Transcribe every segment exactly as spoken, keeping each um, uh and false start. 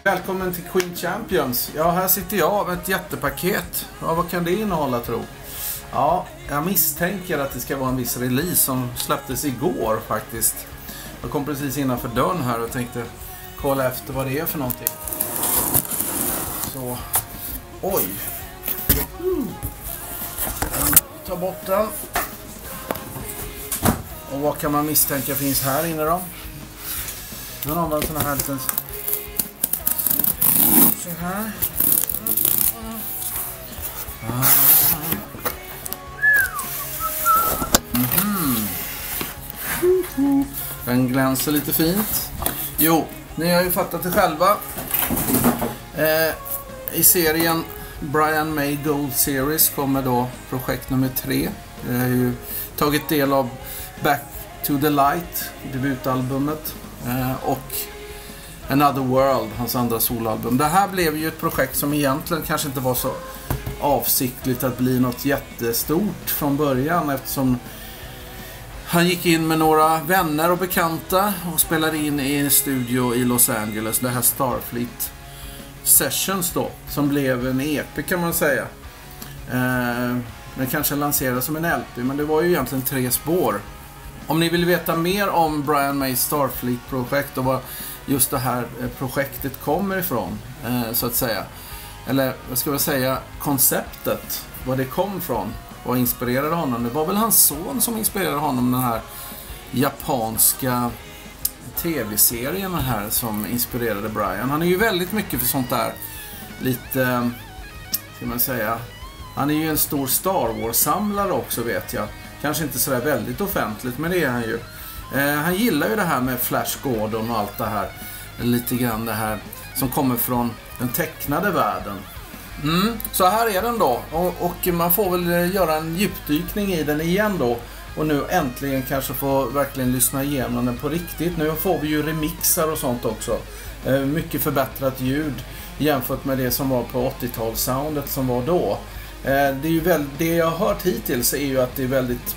Välkommen till Queen Champions. Ja, här sitter jag med ett jättepaket. Ja, vad kan det innehålla, tro? Ja, jag misstänker att det ska vara en viss release som släpptes igår faktiskt. Jag kom precis innanför dörren här och tänkte kolla efter vad det är för någonting. Så, oj. Mm. Ta bort den. Och vad kan man misstänka finns här inne då? Nu har man en sån här liten... Så här. Mm-hmm. Den glänser lite fint. Jo, ni har ju fattat det själva. Eh, I serien Brian May Gold Series kommer då projekt nummer tre. Jag har ju tagit del av Back to the Light, debutalbumet, eh, och Another World, hans andra soloalbum. Det här blev ju ett projekt som egentligen kanske inte var så avsiktligt att bli något jättestort från början, eftersom han gick in med några vänner och bekanta och spelade in i en studio i Los Angeles, det här Starfleet Sessions då, som blev en E P kan man säga. Eh, den kanske lanserades som en L P, men det var ju egentligen tre spår. Om ni vill veta mer om Brian Mays Starfleet-projekt och vad just det här projektet kommer ifrån, eh, så att säga, eller vad ska jag säga, konceptet, vad det kom från, vad inspirerade honom. Det var väl hans son som inspirerade honom, den här japanska tv-serien här som inspirerade Brian. Han är ju väldigt mycket för sånt där, lite, ska man säga, han är ju en stor Star Wars-samlare också, vet jag. Kanske inte sådär väldigt offentligt, men det är han ju. Eh, han gillar ju det här med Flash Gordon och allt det här. Lite grann det här som kommer från den tecknade världen. Mm, så här är den då. Och, och man får väl göra en djupdykning i den igen då. Och nu äntligen kanske få verkligen lyssna igenom den på riktigt. Nu får vi ju remixar och sånt också. Eh, mycket förbättrat ljud jämfört med det som var på åttiotalssoundet som var då. Eh, det är ju väl, det jag har hört hittills är ju att det är väldigt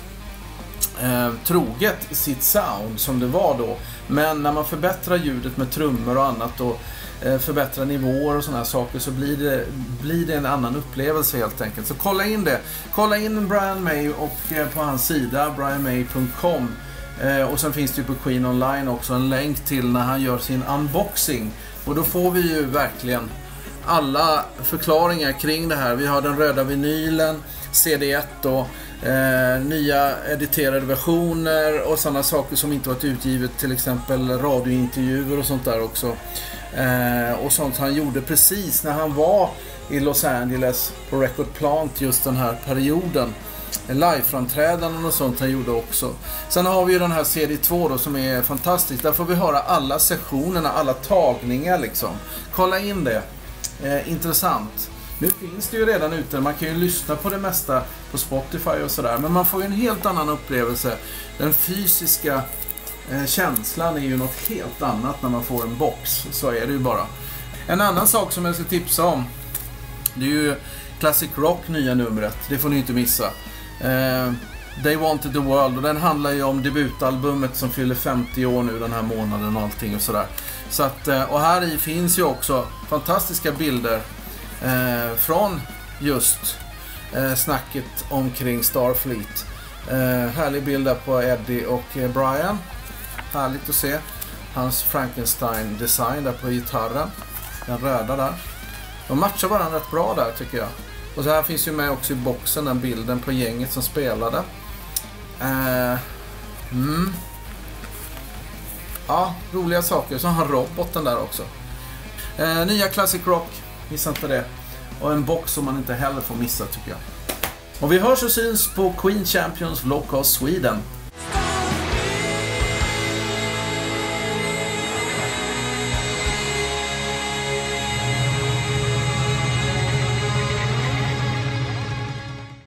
eh, troget sitt sound som det var då. Men när man förbättrar ljudet med trummor och annat och eh, förbättrar nivåer och såna här saker, så blir det, blir det en annan upplevelse helt enkelt. Så kolla in det. Kolla in Brian May och eh, på hans sida brian may punkt com. Eh, och sen finns det ju på Queen Online också en länk till när han gör sin unboxing. Och då får vi ju verkligen alla förklaringar kring det här. Vi har den röda vinylen, C D ett och eh, nya editerade versioner och sådana saker som inte varit utgivet, till exempel radiointervjuer och sånt där också. Eh, och sånt han gjorde precis när han var i Los Angeles på Record Plant just den här perioden. Liveframträdanden och sånt han gjorde också. Sen har vi ju den här C D två då som är fantastisk. Där får vi höra alla sessionerna, alla tagningar liksom. Kolla in det. Eh, intressant. Nu finns det ju redan ute, man kan ju lyssna på det mesta på Spotify och sådär, men man får ju en helt annan upplevelse. Den fysiska eh, känslan är ju något helt annat när man får en box, så är det ju bara. En annan sak som jag ska tipsa om, det är ju Classic Rock nya numret, det får ni inte missa. eh, They Wanted the World, och den handlar ju om debutalbumet som fyller femtio år nu den här månaden och allting och sådär. Så att, och här i finns ju också fantastiska bilder eh, från just eh, snacket omkring Starfleet. Eh, härlig bild där på Eddie och eh, Brian. Härligt att se hans Frankenstein-design där på gitarren. Den röda där. De matchar varandra rätt bra där tycker jag. Och så här finns ju med också i boxen den bilden på gänget som spelade. Eh, mm. Ja, roliga saker. Så har roboten där också. Eh, nya Classic Rock, missa inte det. Och en box som man inte heller får missa tycker jag. Och vi hörs och syns på Queen Champions Low Cost Sweden.